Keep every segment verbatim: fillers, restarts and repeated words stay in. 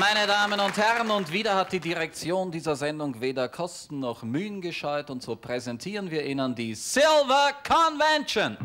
Meine Damen und Herren, und wieder hat die Direktion dieser Sendung weder Kosten noch Mühen gescheut, und so präsentieren wir Ihnen die Silver Convention.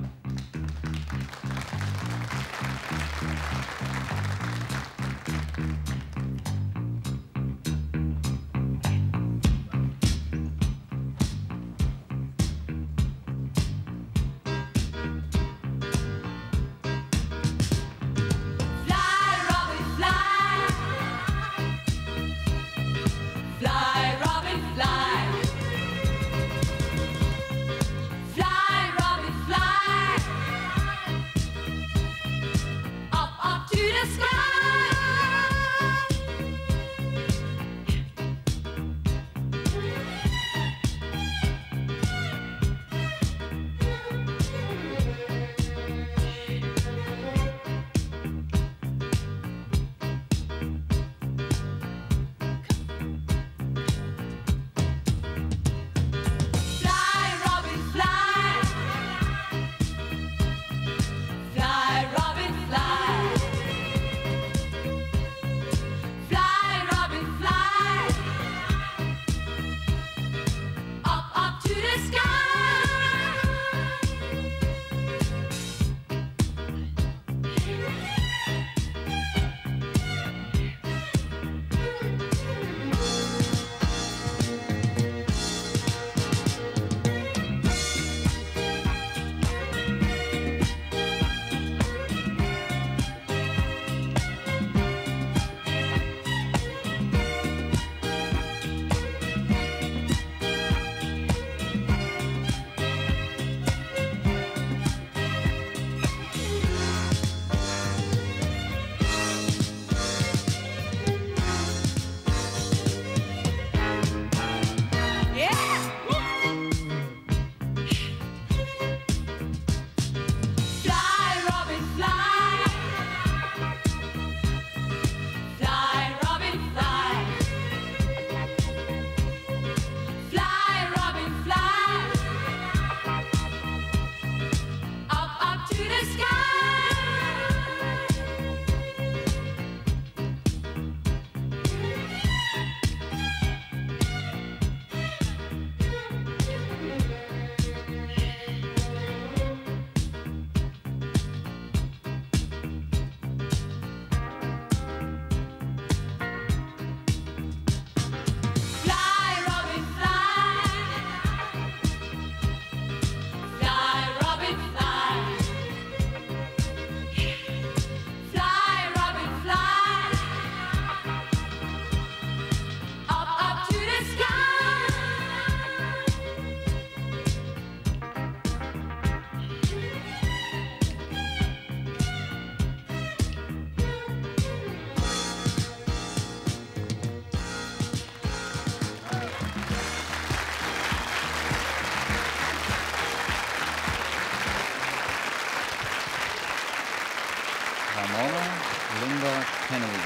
Ramona, Linda, Kennedy.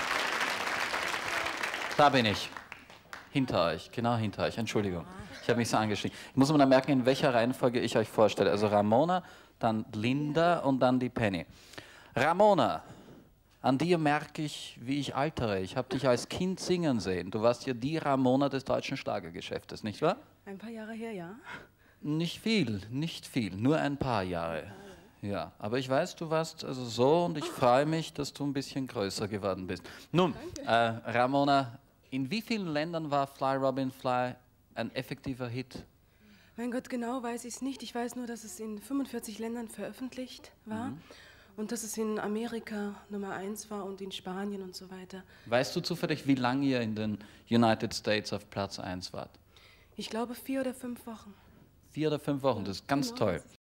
Da bin ich. Hinter euch, genau hinter euch. Entschuldigung, ich habe mich so angeschrien. Ich muss mir dann merken, in welcher Reihenfolge ich euch vorstelle. Also Ramona, dann Linda und dann die Penny. Ramona, an dir merke ich, wie ich altere. Ich habe dich als Kind singen sehen. Du warst ja die Ramona des deutschen Schlagergeschäftes, nicht wahr? Ein paar Jahre her, ja. Nicht viel, nicht viel, nur ein paar Jahre. Ja, aber ich weiß, du warst also so, und ich freue mich, dass du ein bisschen größer geworden bist. Nun, äh, Ramona, in wie vielen Ländern war Fly Robin Fly ein effektiver Hit? Mein Gott, genau weiß ich es nicht. Ich weiß nur, dass es in fünfundvierzig Ländern veröffentlicht war. Mhm. Und dass es in Amerika Nummer eins war und in Spanien und so weiter. Weißt du zufällig, wie lange ihr in den United States auf Platz eins wart? Ich glaube vier oder fünf Wochen. Vier oder fünf Wochen, das ist ganz genau. toll.